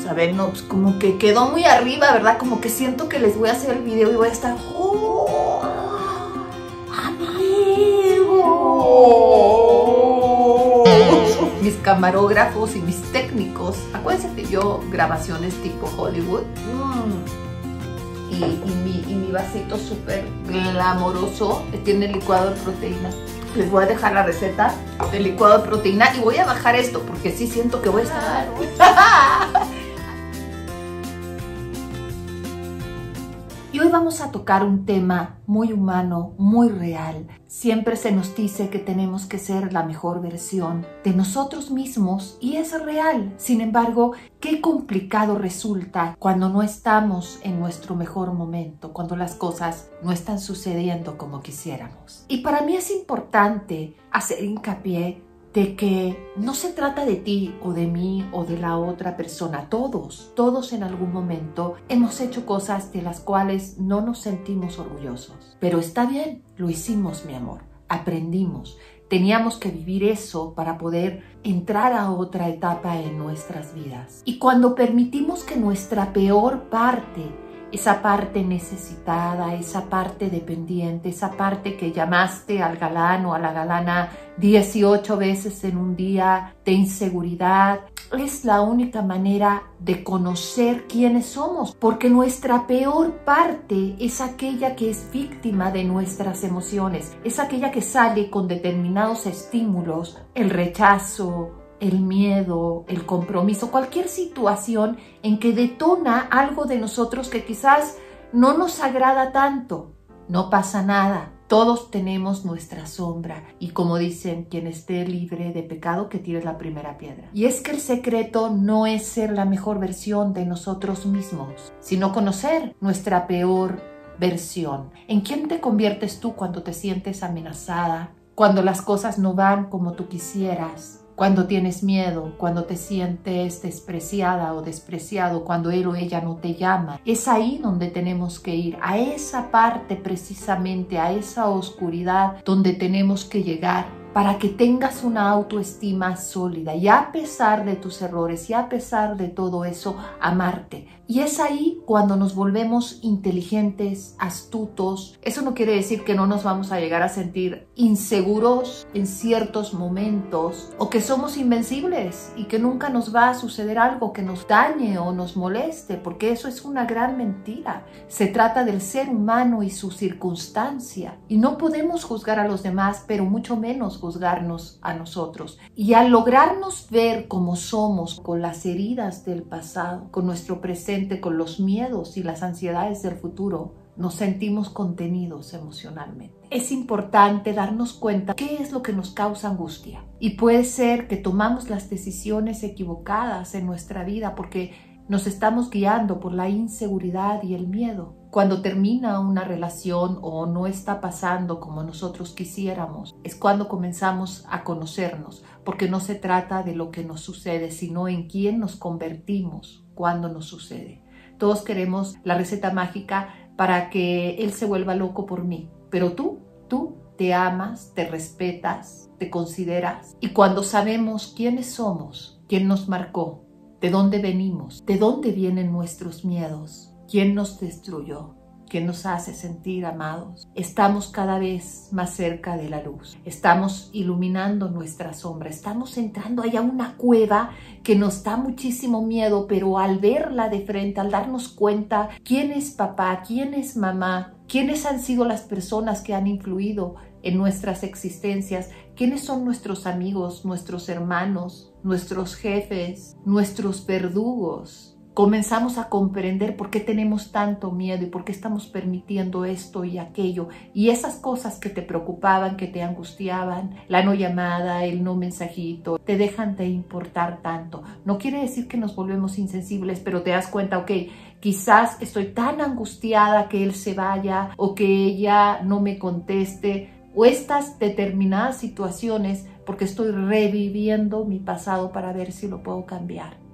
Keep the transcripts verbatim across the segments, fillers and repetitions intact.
a ver, no, pues como que quedó muy arriba, ¿verdad? Como que siento que les voy a hacer el video y voy a estar... ¡Oh, amigo! Mis camarógrafos y mis técnicos. Acuérdense que yo grabaciones tipo Hollywood. Mm. Y, y, mi, y mi vasito súper glamoroso tiene licuado de proteína. Les voy a dejar la receta del licuado de proteína y voy a bajar esto porque sí siento que voy a estar... Y hoy vamos a tocar un tema muy humano, muy real. Siempre se nos dice que tenemos que ser la mejor versión de nosotros mismos y es real. Sin embargo, qué complicado resulta cuando no estamos en nuestro mejor momento, cuando las cosas no están sucediendo como quisiéramos. Y para mí es importante hacer hincapié de que no se trata de ti o de mí o de la otra persona. Todos, todos en algún momento hemos hecho cosas de las cuales no nos sentimos orgullosos. Pero está bien, lo hicimos, mi amor. Aprendimos. Teníamos que vivir eso para poder entrar a otra etapa en nuestras vidas. Y cuando permitimos que nuestra peor parte, esa parte necesitada, esa parte dependiente, esa parte que llamaste al galán o a la galana dieciocho veces en un día de inseguridad, es la única manera de conocer quiénes somos, porque nuestra peor parte es aquella que es víctima de nuestras emociones, es aquella que sale con determinados estímulos, el rechazo, el miedo, el compromiso, cualquier situación en que detona algo de nosotros que quizás no nos agrada tanto. No pasa nada, todos tenemos nuestra sombra y como dicen, quien esté libre de pecado que tire la primera piedra. Y es que el secreto no es ser la mejor versión de nosotros mismos, sino conocer nuestra peor versión. ¿En quién te conviertes tú cuando te sientes amenazada? Cuando las cosas no van como tú quisieras. Cuando tienes miedo, cuando te sientes despreciada o despreciado, cuando él o ella no te llama. Es ahí donde tenemos que ir, a esa parte precisamente, a esa oscuridad donde tenemos que llegar para que tengas una autoestima sólida y a pesar de tus errores y a pesar de todo eso, amarte. Y es ahí cuando nos volvemos inteligentes, astutos. Eso no quiere decir que no nos vamos a llegar a sentir inseguros en ciertos momentos o que somos invencibles y que nunca nos va a suceder algo que nos dañe o nos moleste, porque eso es una gran mentira. Se trata del ser humano y su circunstancia y no podemos juzgar a los demás, pero mucho menos juzgarnos a nosotros. Y al lograrnos ver como somos, con las heridas del pasado, con nuestro presente, con los miedos y las ansiedades del futuro, nos sentimos contenidos emocionalmente. Es importante darnos cuenta qué es lo que nos causa angustia. Y puede ser que tomamos las decisiones equivocadas en nuestra vida porque nos estamos guiando por la inseguridad y el miedo. Cuando termina una relación o no está pasando como nosotros quisiéramos, es cuando comenzamos a conocernos, porque no se trata de lo que nos sucede, sino en quién nos convertimos cuando nos sucede. Todos queremos la receta mágica para que él se vuelva loco por mí, pero tú, tú te amas, te respetas, te consideras. Y cuando sabemos quiénes somos, quién nos marcó, de dónde venimos, de dónde vienen nuestros miedos, quién nos destruyó, quién nos hace sentir amados, estamos cada vez más cerca de la luz. Estamos iluminando nuestra sombra. Estamos entrando allá a una cueva que nos da muchísimo miedo, pero al verla de frente, al darnos cuenta quién es papá, quién es mamá, quiénes han sido las personas que han influido en nuestras existencias, quiénes son nuestros amigos, nuestros hermanos, nuestros jefes, nuestros verdugos, comenzamos a comprender por qué tenemos tanto miedo y por qué estamos permitiendo esto y aquello. Y esas cosas que te preocupaban, que te angustiaban, la no llamada, el no mensajito, te dejan de importar tanto. No quiere decir que nos volvemos insensibles, pero te das cuenta, ok, quizás estoy tan angustiada que él se vaya o que ella no me conteste, o estas determinadas situaciones porque estoy reviviendo mi pasado para ver si lo puedo cambiar.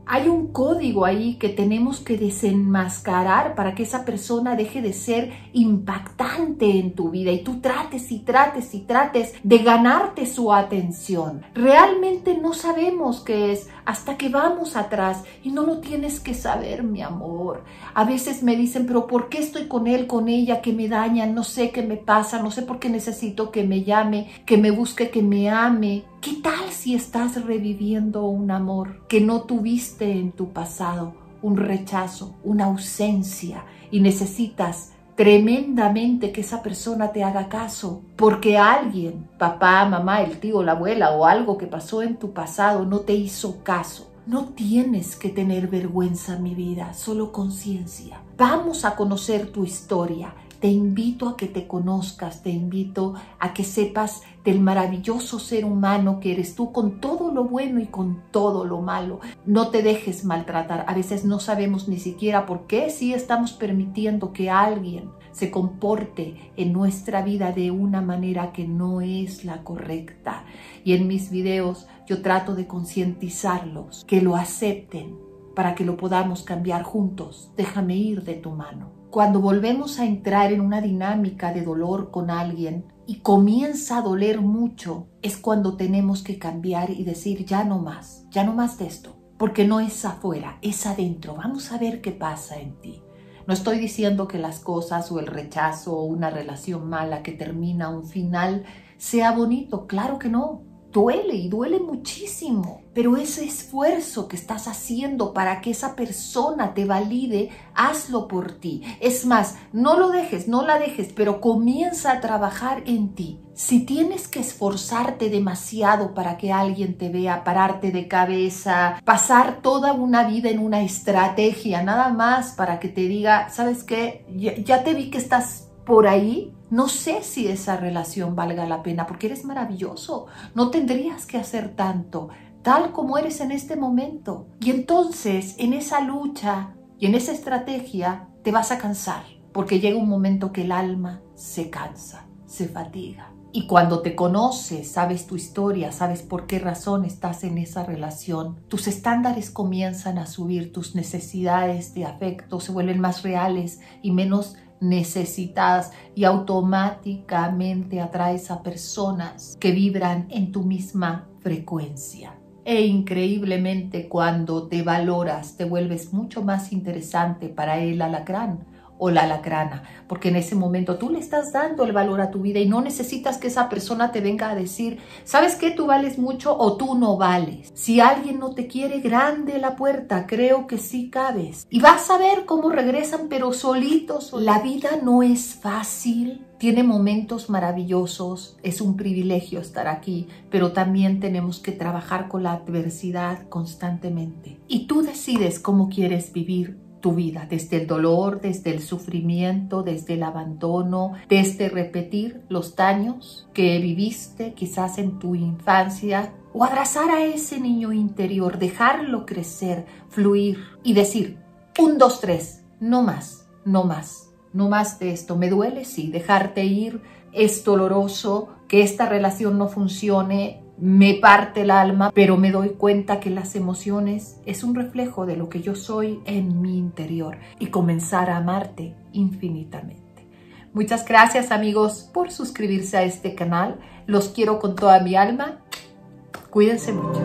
Hay un código ahí que tenemos que desenmascarar para que esa persona deje de ser impactante en tu vida y tú trates y trates y trates de ganarte su atención. Realmente no sabemos qué es hasta que vamos atrás y no lo tienes que saber, mi amor. A veces me dicen, pero ¿por qué estoy con él, con ella, que me dañan? No sé qué me pasa, no sé por qué necesito que me llame, que me busque, que me ame. ¿Qué tal si estás reviviendo un amor que no tuviste en tu pasado, un rechazo, una ausencia y necesitas tremendamente que esa persona te haga caso porque alguien, papá, mamá, el tío, la abuela o algo que pasó en tu pasado no te hizo caso? No tienes que tener vergüenza, mi vida, solo conciencia. Vamos a conocer tu historia. Te invito a que te conozcas, te invito a que sepas del maravilloso ser humano que eres tú con todo lo bueno y con todo lo malo. No te dejes maltratar. A veces no sabemos ni siquiera por qué sí estamos permitiendo que alguien se comporte en nuestra vida de una manera que no es la correcta. Y en mis videos yo trato de concientizarlos, que lo acepten para que lo podamos cambiar juntos. Déjame ir de tu mano. Cuando volvemos a entrar en una dinámica de dolor con alguien y comienza a doler mucho, es cuando tenemos que cambiar y decir ya no más, ya no más de esto, porque no es afuera, es adentro. Vamos a ver qué pasa en ti. No estoy diciendo que las cosas o el rechazo o una relación mala que termina un final sea bonito, claro que no. Duele y duele muchísimo, pero ese esfuerzo que estás haciendo para que esa persona te valide, hazlo por ti. Es más, no lo dejes, no la dejes, pero comienza a trabajar en ti. Si tienes que esforzarte demasiado para que alguien te vea, pararte de cabeza, pasar toda una vida en una estrategia, nada más para que te diga, ¿sabes qué? Ya, ya te vi que estás por ahí. No sé si esa relación valga la pena porque eres maravilloso. No tendrías que hacer tanto, tal como eres en este momento. Y entonces, en esa lucha y en esa estrategia, te vas a cansar porque llega un momento que el alma se cansa, se fatiga. Y cuando te conoces, sabes tu historia, sabes por qué razón estás en esa relación, tus estándares comienzan a subir, tus necesidades de afecto se vuelven más reales y menos necesitadas y automáticamente atraes a personas que vibran en tu misma frecuencia. E increíblemente cuando te valoras te vuelves mucho más interesante para el alacrán o la alacrana, porque en ese momento tú le estás dando el valor a tu vida y no necesitas que esa persona te venga a decir, ¿sabes qué? Tú vales mucho o tú no vales. Si alguien no te quiere, grande la puerta, creo que sí cabes. Y vas a ver cómo regresan, pero solitos. La vida no es fácil, tiene momentos maravillosos, es un privilegio estar aquí, pero también tenemos que trabajar con la adversidad constantemente. Y tú decides cómo quieres vivir tu vida, desde el dolor, desde el sufrimiento, desde el abandono, desde repetir los daños que viviste quizás en tu infancia, o abrazar a ese niño interior, dejarlo crecer, fluir y decir, un, dos, tres, no más, no más, no más de esto. Me duele, sí, dejarte ir es doloroso, que esta relación no funcione, me parte el alma, pero me doy cuenta que las emociones es un reflejo de lo que yo soy en mi interior y comenzar a amarte infinitamente. Muchas gracias, amigos, por suscribirse a este canal. Los quiero con toda mi alma. Cuídense mucho.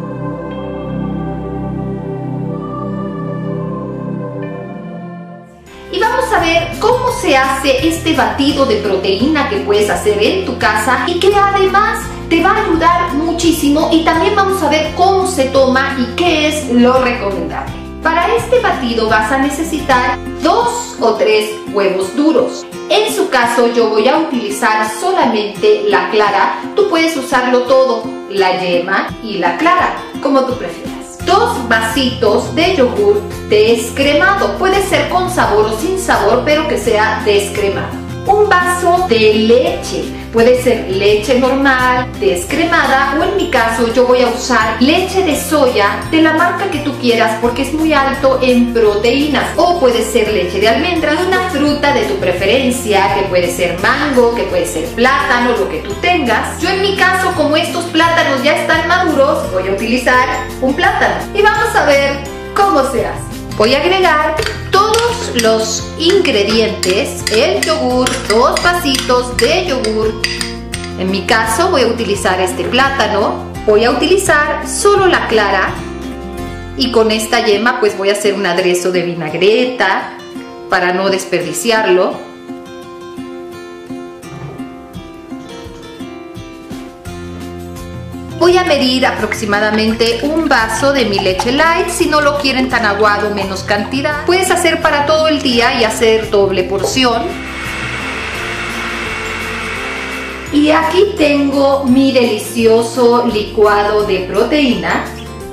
Y vamos a ver cómo se hace este batido de proteína que puedes hacer en tu casa y que además te va a ayudar muchísimo, y también vamos a ver cómo se toma y qué es lo recomendable. Para este batido vas a necesitar dos o tres huevos duros. En su caso yo voy a utilizar solamente la clara, tú puedes usarlo todo, la yema y la clara, como tú prefieras. Dos vasitos de yogur descremado, puede ser con sabor o sin sabor, pero que sea descremado. Un vaso de leche, puede ser leche normal, descremada, o en mi caso yo voy a usar leche de soya de la marca que tú quieras porque es muy alto en proteínas, o puede ser leche de almendras, una fruta de tu preferencia, que puede ser mango, que puede ser plátano, lo que tú tengas. Yo en mi caso, como estos plátanos ya están maduros, voy a utilizar un plátano y vamos a ver cómo se hace. Voy a agregar todos los ingredientes, el yogur, dos vasitos de yogur. En mi caso voy a utilizar este plátano, voy a utilizar solo la clara y con esta yema pues voy a hacer un aderezo de vinagreta para no desperdiciarlo. Voy a medir aproximadamente un vaso de mi leche light. Si no lo quieren tan aguado, menos cantidad. Puedes hacer para todo el día y hacer doble porción. Y aquí tengo mi delicioso licuado de proteína.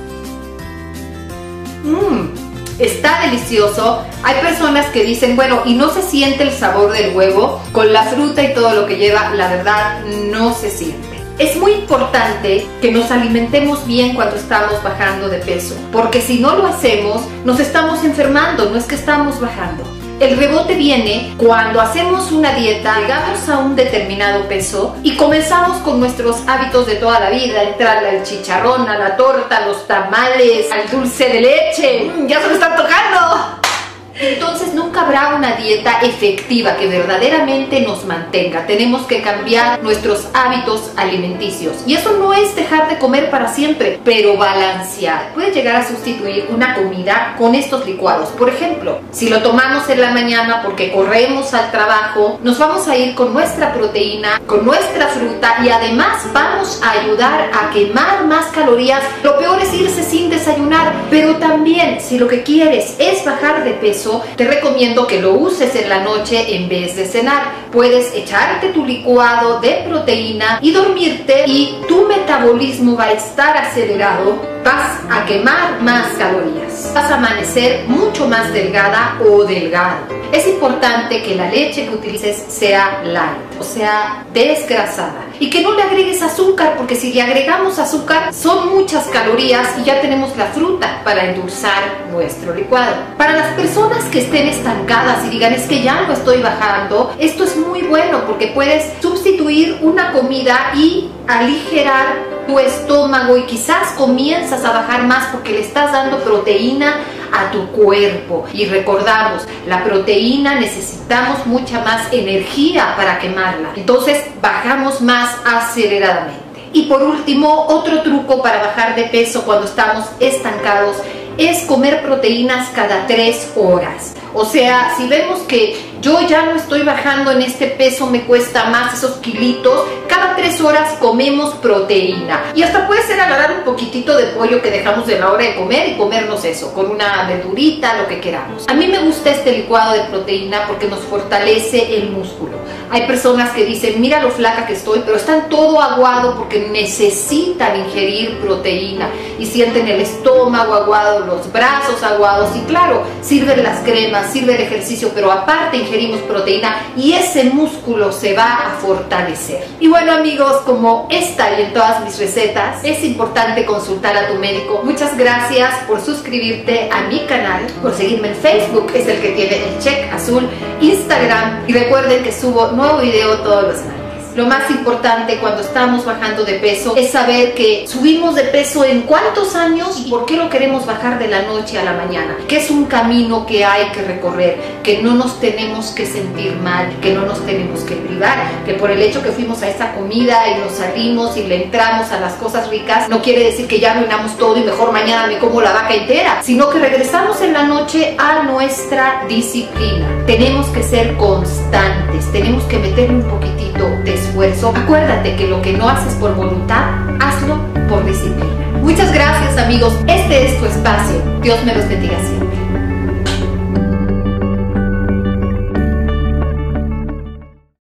Mmm, está delicioso. Hay personas que dicen, bueno, y no se siente el sabor del huevo con la fruta y todo lo que lleva. La verdad, no se siente. Es muy importante que nos alimentemos bien cuando estamos bajando de peso, porque si no lo hacemos, nos estamos enfermando, no es que estamos bajando. El rebote viene cuando hacemos una dieta, llegamos a un determinado peso y comenzamos con nuestros hábitos de toda la vida, entrar al chicharrón, a la torta, a los tamales, al dulce de leche. ¡Mmm, ya se me están tocando! Entonces nunca habrá una dieta efectiva que verdaderamente nos mantenga. Tenemos que cambiar nuestros hábitos alimenticios. Y eso no es dejar de comer para siempre, pero balancear. Puedes llegar a sustituir una comida con estos licuados. Por ejemplo, si lo tomamos en la mañana porque corremos al trabajo, nos vamos a ir con nuestra proteína, con nuestra fruta y además vamos a ayudar a quemar más calorías. Lo peor es irse sin desayunar, pero también si lo que quieres es bajar de peso, te recomiendo que lo uses en la noche en vez de cenar. Puedes echarte tu licuado de proteína y dormirte y tu metabolismo va a estar acelerado. Vas a quemar más calorías. Vas a amanecer mucho más delgada o delgado. Es importante que la leche que utilices sea light, o sea, desgrasada. Y que no le agregues azúcar, porque si le agregamos azúcar son muchas calorías y ya tenemos la fruta para endulzar nuestro licuado. Para las personas que estén estancadas y digan, es que ya no estoy bajando, esto es muy bueno porque puedes sustituir una comida y aligerar tu estómago y quizás comienzas a bajar más porque le estás dando proteína a tu cuerpo. Y recordamos, la proteína necesitamos mucha más energía para quemarla, entonces bajamos más aceleradamente. Y por último, otro truco para bajar de peso cuando estamos estancados es comer proteínas cada tres horas. O sea, si vemos que yo ya no estoy bajando en este peso, me cuesta más esos kilitos, cada tres horas comemos proteína. Y hasta puede ser agarrar un poquitito de pollo que dejamos de la hora de comer y comernos eso, con una verdurita, lo que queramos. A mí me gusta este licuado de proteína porque nos fortalece el músculo. Hay personas que dicen, mira lo flaca que estoy, pero están todo aguado porque necesitan ingerir proteína y sienten el estómago aguado, los brazos aguados y claro, sirven las cremas, sirve el ejercicio, pero aparte ingerimos proteína y ese músculo se va a fortalecer. Y bueno amigos, como esta y en todas mis recetas, es importante consultar a tu médico. Muchas gracias por suscribirte a mi canal, por seguirme en Facebook, es el que tiene el check azul, Instagram, y recuerden que subo nuevo video todos los martes. Lo más importante cuando estamos bajando de peso es saber que subimos de peso en cuántos años y por qué lo queremos bajar de la noche a la mañana. Que es un camino que hay que recorrer, que no nos tenemos que sentir mal, que no nos tenemos que privar, que por el hecho que fuimos a esa comida y nos salimos y le entramos a las cosas ricas, no quiere decir que ya arruinamos todo y mejor mañana me como la vaca entera, sino que regresamos en la noche a nuestra disciplina. Tenemos que ser constantes, tenemos que meterle un poquitito de esfuerzo. Acuérdate que lo que no haces por voluntad, hazlo por disciplina. Muchas gracias amigos, este es tu espacio. Dios me los bendiga siempre.